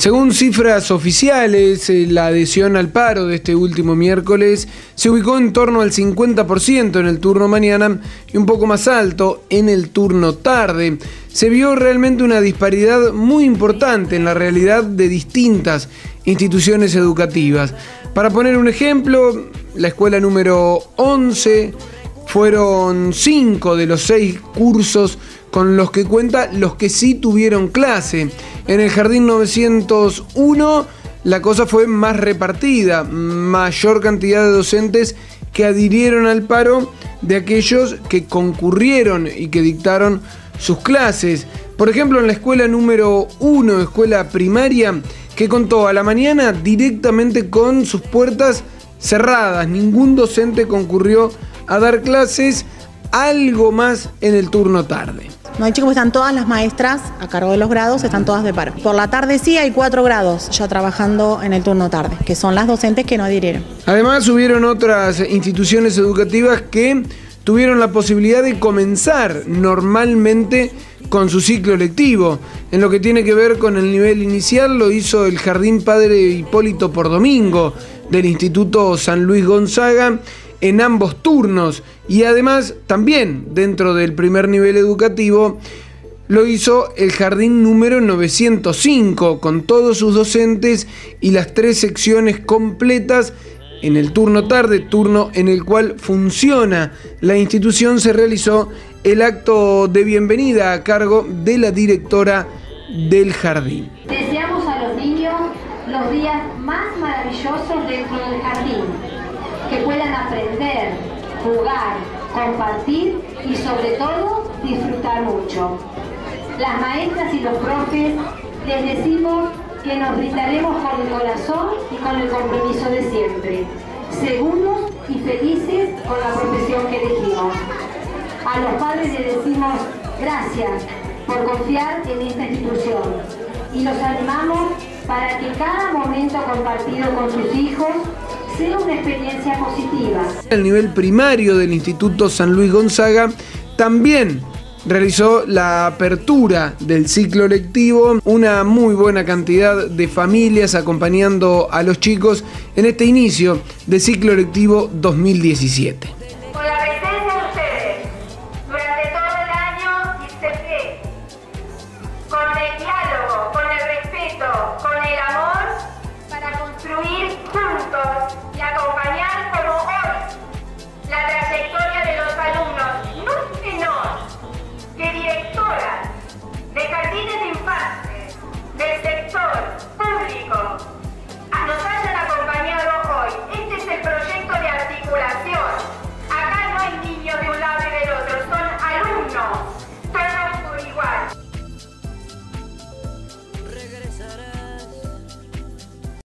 Según cifras oficiales, la adhesión al paro de este último miércoles se ubicó en torno al 50% en el turno mañana y un poco más alto en el turno tarde. Se vio realmente una disparidad muy importante en la realidad de distintas instituciones educativas. Para poner un ejemplo, la escuela número 11 fueron 5 de los 6 cursos con los que cuenta los que sí tuvieron clase. En el Jardín 901 la cosa fue más repartida, mayor cantidad de docentes que adhirieron al paro de aquellos que concurrieron y que dictaron sus clases. Por ejemplo, en la escuela número 1, escuela primaria, que contó a la mañana directamente con sus puertas cerradas. Ningún docente concurrió a dar clases, algo más en el turno tarde. No hay chicos, están todas las maestras a cargo de los grados, están todas de paro. Por la tarde sí hay 4 grados ya trabajando en el turno tarde, que son las docentes que no adhirieron. Además, hubieron otras instituciones educativas que tuvieron la posibilidad de comenzar normalmente con su ciclo lectivo. En lo que tiene que ver con el nivel inicial, lo hizo el Jardín Padre Hipólito Pordomingo del Instituto San Luis Gonzaga en ambos turnos, y además también dentro del primer nivel educativo lo hizo el Jardín número 905 con todos sus docentes y las 3 secciones completas. En el turno tarde, turno en el cual funciona la institución, se realizó el acto de bienvenida a cargo de la directora del jardín. Deseamos a los niños los días más maravillosos dentro del jardín, que puedan aprender, jugar, compartir y sobre todo disfrutar mucho. Las maestras y los profes les decimos que nos brindaremos con el corazón y con el compromiso de siempre, seguros y felices con la profesión que elegimos. A los padres les decimos gracias por confiar en esta institución y los animamos para que cada momento compartido con sus hijos sea una experiencia positiva. El nivel primario del Instituto San Luis Gonzaga también realizó la apertura del ciclo lectivo, una muy buena cantidad de familias acompañando a los chicos en este inicio de ciclo lectivo 2017. Con la presencia de ustedes durante todo el año y se ve, con el diálogo, con el respeto, con el amor, para construir juntos y acompañar como hoy la trayectoria de los alumnos, no es menor que directoras de jardines de infantes, del